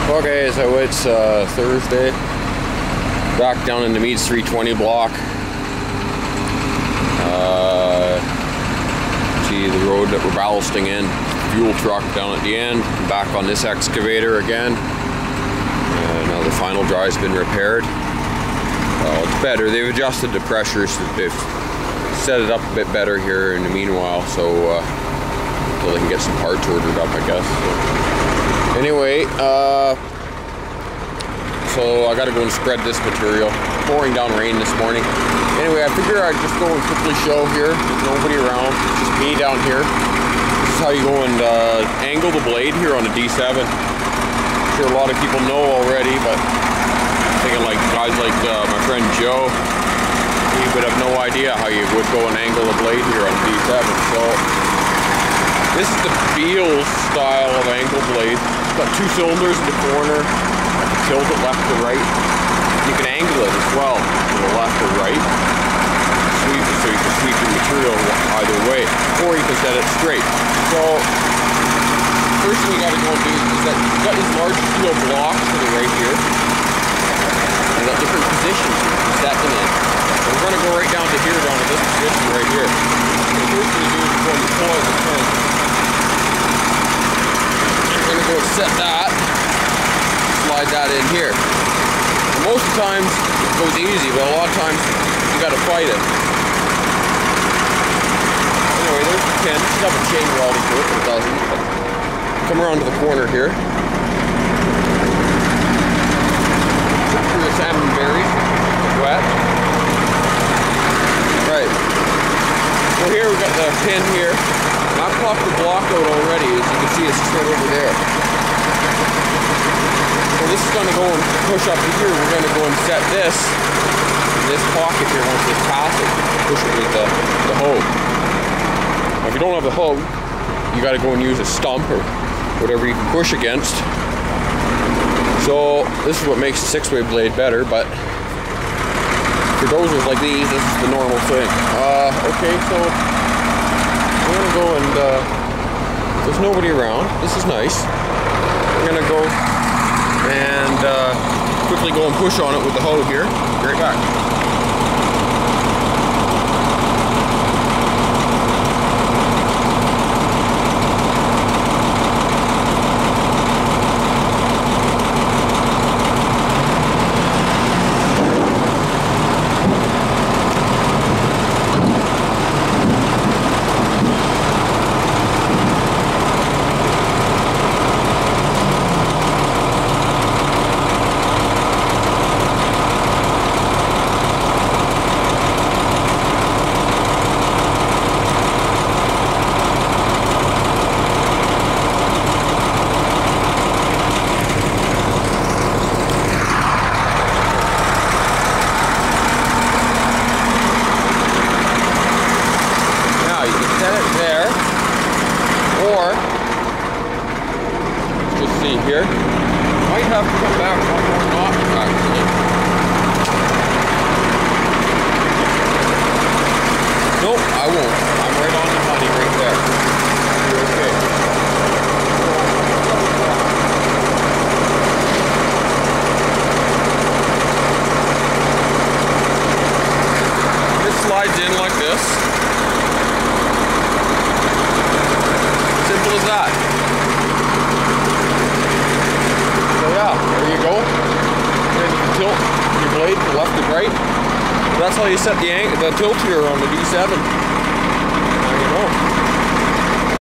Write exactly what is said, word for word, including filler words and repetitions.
Okay, so it's uh, Thursday. Back down in the Meads three twenty block. Uh, see the road that we're ballasting in. Fuel truck down at the end. Back on this excavator again. Uh, now the final dry's been repaired. Well, it's better. They've adjusted the pressures. They've set it up a bit better here in the meanwhile, so uh, until they can get some parts ordered up, I guess. So, anyway, uh, so I got to go and spread this material. Pouring down rain this morning. Anyway, I figure I'd just go and quickly show here. There's nobody around. It's just me down here. This is how you go and uh, angle the blade here on the D seven. I'm sure a lot of people know already, but I'm thinking like guys like uh, my friend Joe, he would have no idea how you would go and angle a blade here on the D seven. So this is the Beals style of angle blade. It's got two cylinders in the corner. I can tilt it left to right. You can angle it as well to the left or right. Sweep it so you can sweep your material either way, or you can set it straight. So first thing you got to go and do is that you've got these large steel blocks to the right here. You've got different positions here to set them in. So we're going to go right down to here, down to this position right here. So the first thing you do is go and pull out the turn. We're going to go and set that, slide that in here. Most of the times it goes easy, but a lot of times you got to fight it. Anyway, there's the pin. It should have a chain welded to it, but it doesn't. But come around to the corner here. Look through the salmon berries. It's wet. Right. So here we've got the pin here. And I've popped the block out already. As you can see, it's just right over there. So this is going to go and push up to here. We're going to go and set this in this pocket here once this passes. Push it with the, the hoe. Now, if you don't have the hoe, you got to go and use a stump or whatever you can push against. So this is what makes a six-way blade better, but for dozers like these, this is the normal thing. Uh, okay, so we're going to go and uh, there's nobody around. This is nice. We're going to go and uh, quickly go and push on it with the hoe here. Be right back. Here, might have to come back one more notch actually. Nope, I won't. I'm right on the money right there. You're okay. This slides in like this. Simple as that. Yeah, there you go. And then you can tilt your blade from left to right. That's how you set the, the tilt here on the D seven.